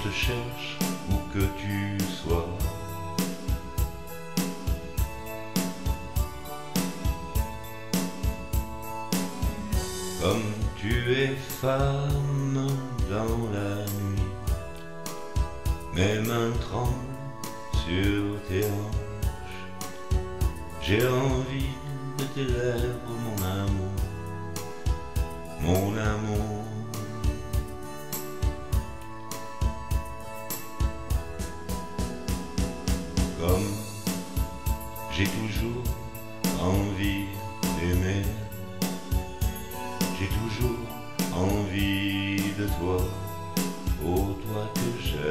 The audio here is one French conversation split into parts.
te cherche où que tu sois. Comme tu es femme dans la nuit, mes mains tremblent sur tes hanches. J'ai envie de tes lèvres, mon amour, mon amour. Comme j'ai toujours envie d'aimer, j'ai toujours envie de toi, oh toi que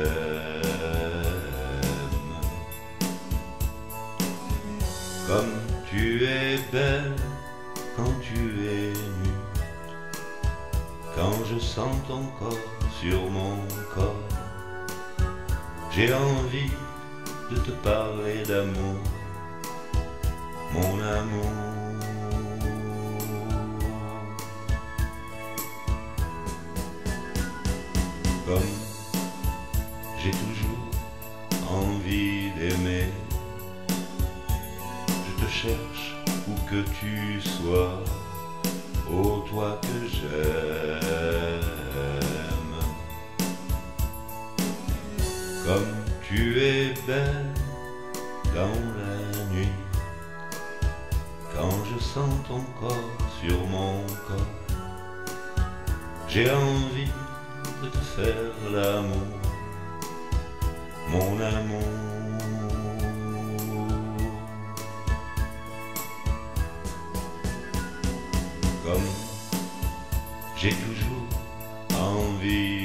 j'aime. Comme tu es belle quand tu es nue, quand je sens ton corps sur mon corps, j'ai envie de te parler d'amour, mon amour. Comme j'ai toujours envie d'aimer, je te cherche où que tu sois, oh toi que j'aime. Comme tu es belle dans la nuit, quand je sens ton corps sur mon corps, j'ai envie de te faire l'amour, mon amour. Comme j'ai toujours envie